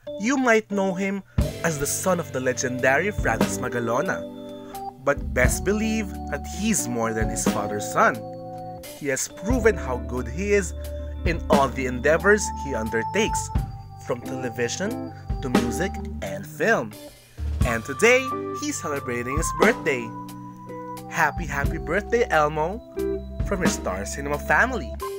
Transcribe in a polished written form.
You might know him as the son of the legendary Francis Magalona, but best believe that he's more than his father's son. He has proven how good he is in all the endeavors he undertakes, from television to music and film. And today, he's celebrating his birthday. Happy birthday, Elmo, from your Star Cinema family.